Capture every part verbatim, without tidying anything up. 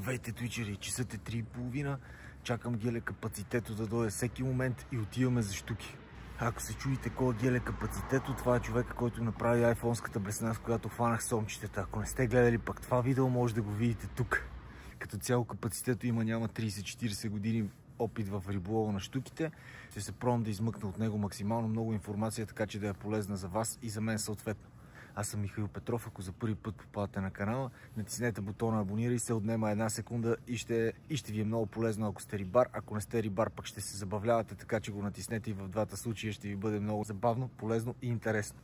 Здравейте, твичери! Часът е три и половина. Чакам геле капацитето да дойде всеки момент и отиваме за щуки. Ако се чуете кой е геле капацитето, това е човека, който направи айфонската блесна, с която хванах сомчетата. Ако не сте гледали пък това видео, може да го видите тук. Като цяло капацитето има няма трийсет-четирийсет години опит в риболова на щуките. Ще се пробвам да измъкна от него максимално много информация, така че да е полезна за вас и за мен съответно. Аз съм Михаил Петров. Ако за първи път попадате на канала, натиснете бутона абонирай се, отнема една секунда и ще, и ще ви е много полезно, ако сте рибар. Ако не сте рибар, пък ще се забавлявате, така че го натиснете и в двата случая ще ви бъде много забавно, полезно и интересно.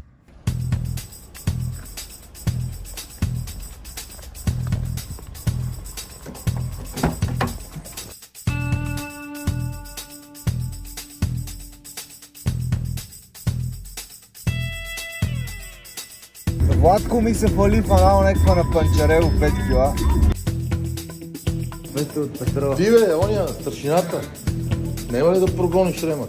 Владко ми се фали фанал някаква на Панчарело пет кила. Вете от Петрова. Ти бе, ония, старшината. Нема ли да прогониш рема?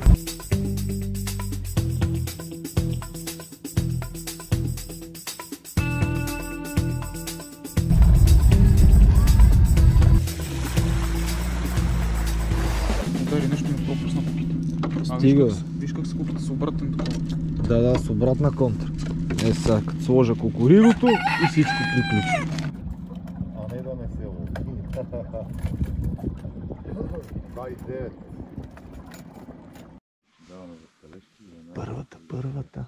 Даже нещо ми пропусна попита. Стига. Виж, виж как се купите с обратен такова. Да, да, с обратна контра. Е сега, като сложа кукуригото и всичко приключи. А не да не се лови. двайсет и девет. Даваме за калешки. Първата, първата.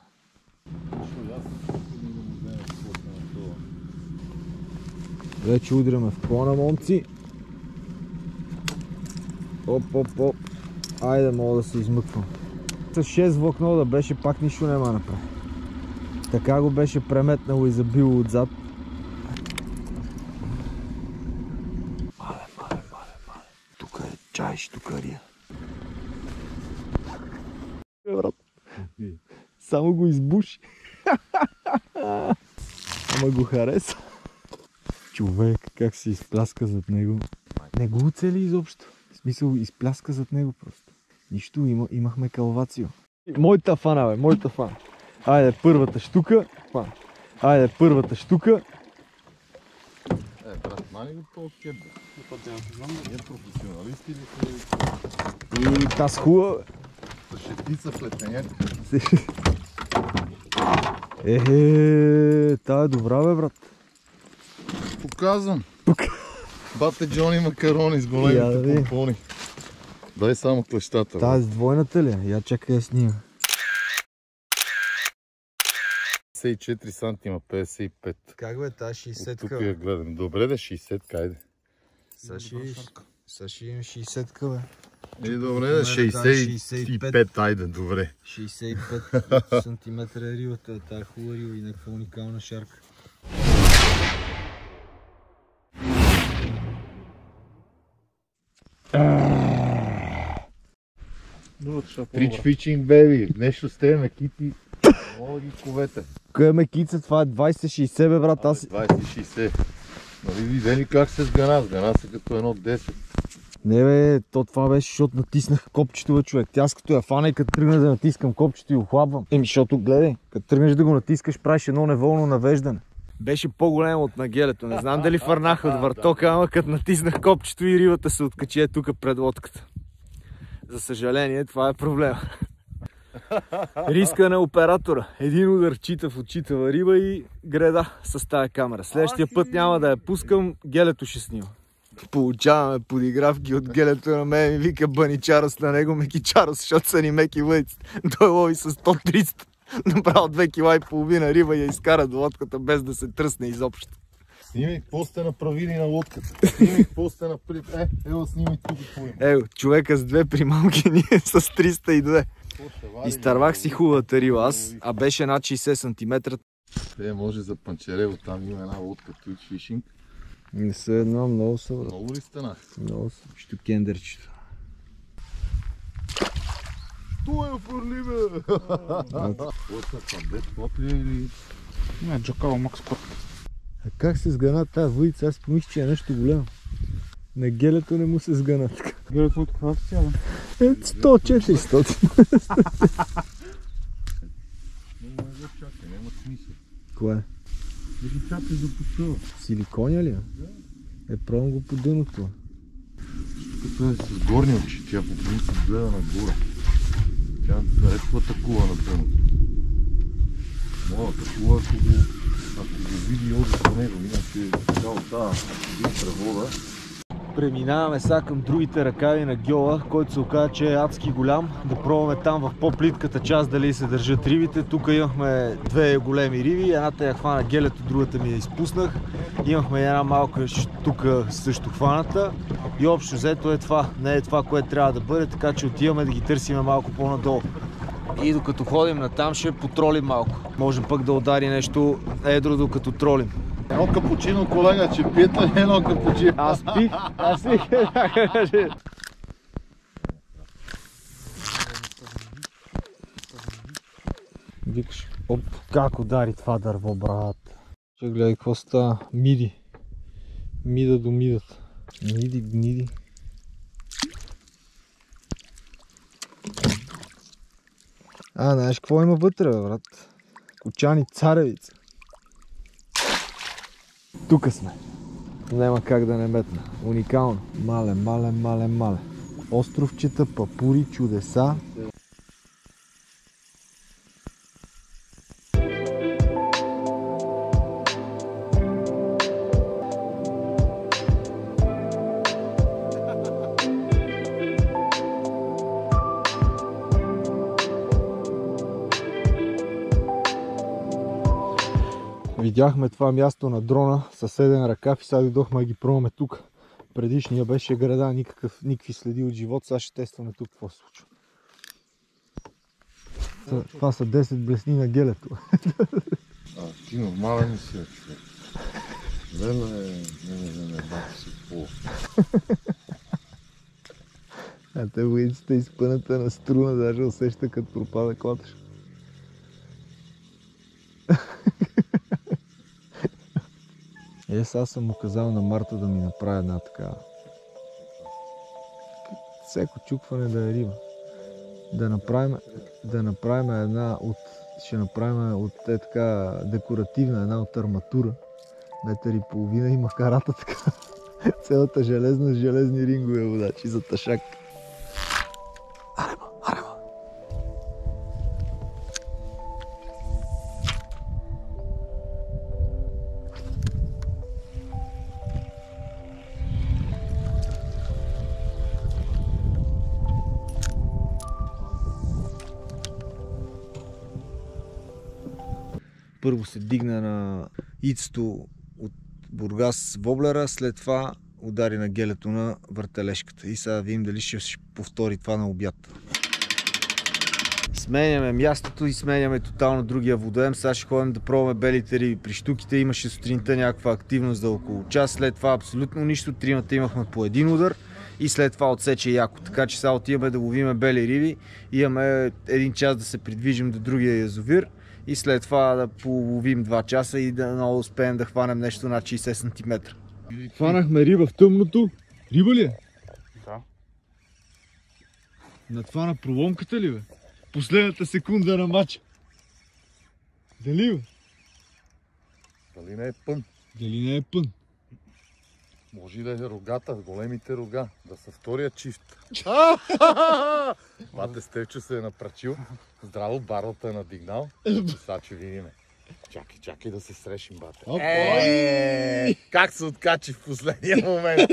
Вече удряме в клона, момци. Оп, оп, оп. Айде, мога да се измъквам. С шест влакно да беше, пак нищо няма направи. Така го беше преметнало и забило отзад. Мале, мале, мале, мале. Тук е чай щукария. Брат. Само го избуши. Ама го хареса. Човек, как се изпляска зад него. Не го оцели изобщо. В смисъл, изпляска зад него просто. Нищо, има, имахме калвацио. Моята фана, бе, моята фана. Айде, първата щука. Айде, първата щука. Е, брат, мали го по-кеб, бе. Ние професионалисти ли И таз хубава. шестица плетенята. Ехе, тая е добра, бе, брат. Показвам. Бате Джони макарони с големите помпони. Дай само клещата. Тая с двойната ли? Я чакай да снима. петдесет и четири сантима, петдесет и пет. Как бе, тая шейсетка? Тук я гледам. Добре да, шейсет, кайде. Са ще имам шейсетка, бе. Е, добре да, шейсет и пет, айде, добре. шейсет и пет сантиметра е рибата, тая е хубава риба и някаква уникална шарка. Трич фичинг, беби. Нещо с тебе мекити. Мога ги ковете. Кой е мекица? Това е двайсет шейсет, бе, брат. Аз... двайсет шейсет. Нали видели как се сгана? Сгана се като едно десет. Не бе, то това беше, защото натиснах копчето, бе, човек. Тя аз като я фана и като тръгна да натискам копчето и охлабвам. Еми, защото гледай, като тръгнеш да го натискаш, правиш едно неволно навеждане. Беше по-големо от нагелето. Не знам дали фърнах от въртока, ама като натиснах копчето и рибата се откачи е тук пред лодката. За съжаление, това е проблема. Риска на оператора. Един удар чита в отчитава риба и греда с тая камера. Следващия път няма да я пускам, гелето ще снима. Получаваме подигравки от гелето на мен и вика Баничарос на него Мекичарос, защото са ни меки лъйците. Той лови с сто триста. Направо две кила и половина риба и я изкара до лодката без да се тръсне изобщо. Снимай какво сте направили на лодката. Снимай какво сте направили. Е, ево снимай тук какво има. Ево, човека с две примамки, ние с триста и две. Изтървах си хубавата риба аз, а беше над шейсет сантиметра. Е, може за Панчарево, там има една лодка, Twitch Fishing. Не са едно, много са. Много ли станах? Много са. Штукендерчето. Той е фърли, бе! Лодка пандет, хлоп ли или... Не, Джакала Макс Корт. А как се сгъна тази въйца? Аз помислих, че е нещо голямо. На гелето не му се сгъна така. Гелето от каква цяло? Е, сто четиристотин. Няма да чакай, няма смисъл. Кое? Да ги чакай за пустова. Силиконя ли? Да. Е, пробвам го по дъното. Като е с горни очи, тя по принцип гледа нагоре. Тя редко атакува на дъното. Мога атакува, ако го, ако го види още по него, иначе цяло тази тревода. Преминаваме сега към другите ръкави на гьола, който се оказа, че е адски голям. Да пробваме там в по-плитката част дали се държат рибите. Тук имахме две големи риби, едната я хвана гелето, другата ми я изпуснах. Имахме една малка тук също хваната и общо взето е това. Не е това, което трябва да бъде, така че отиваме да ги търсим малко по-надолу. И докато ходим натам ще потролим малко. Можем пък да удари нещо едро докато тролим. Едно капучино, колега, че пиете едно капучино. Аз пих, аз пих. Викаш, оп, как удари това дърво, брат. Ще гледай какво става. Миди. Мида до мидата. Миди, гниди. А, знаеш какво има вътре, бе, брат? Кочани царевица. Тука сме. Няма как да не метна. Уникално. Мале, мале, мале, мале. Островчета, папури, чудеса. Видяхме това място на дрона със седен ръкав и сега дойдохме да ги пробваме тук. Предишния беше града, никакъв, никакви следи от живот, сега ще тестваме тук какво се случва. Това са десет блесни на гелето. А, ти нормален не си, човек. Леле, не, не, не, не, бати си по. А те войницата изпъната на струна, даже усеща като пропада клатъш. Е, сега съм му казал на Марта да ми направи една такава. Всеко чукване да е риба. Да направим, да направим една от... Ще направим от е така декоративна, една от арматура. Метър и половина и макарата така. Цялата железна с железни рингове водачи за ташак. Арема, арема. Първо се дигна на ицето от Бургас воблера, след това удари на гелето на въртележката. И сега видим дали ще повтори това на обяд. Сменяме мястото и сменяме тотално другия водоем. Сега ще ходим да пробваме белите риби. При щуките имаше сутринта някаква активност за около час, след това абсолютно нищо. Тримата имахме по един удар и след това отсече яко. Така че сега отиваме да ловиме бели риби. Имаме един час да се придвижим до другия язовир. И след това да половим два часа и да много успеем да хванем нещо над шейсет сантиметра. Хванахме риба в тъмното. Риба ли е? Да. На това на проломката ли, бе? Последната секунда на матча. Дали, бе? Дали не е пън? Дали не е пън? Може и да е рогата, големите рога. Да са втория чифт. Бате Стевчо се е напрачил. Здраво, барлата е надигнал. Сега че видиме. Чакай, чакай да се срещим, бате. Е, как се откачи в последния момент?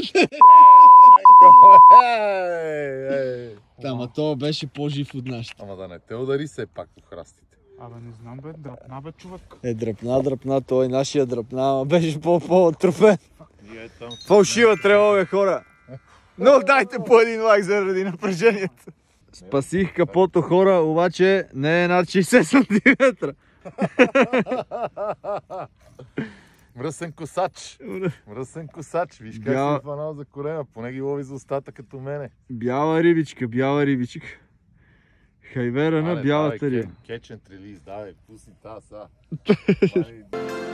Ама то беше по-жив от нашите. Ама да не те удари се пак по храстите. Абе, не знам, бе, дръпна, бе, човек. Е, дръпна, дръпна, той нашия дръпна, ама беше по-по-трофен. Фалшива тревога, хора. Но дайте по един лайк заради напрежението. Спасих капото, хора, обаче не е над шейсет сантиметра. Мръсен косач. Мръсен косач. Виж как Бял... си фанал за корема. Поне ги лови за устата като мене. Бяла рибичка, бяла рибичка. Хайвера на бялата риба. Кетчен релиз, давай, пусни тази са.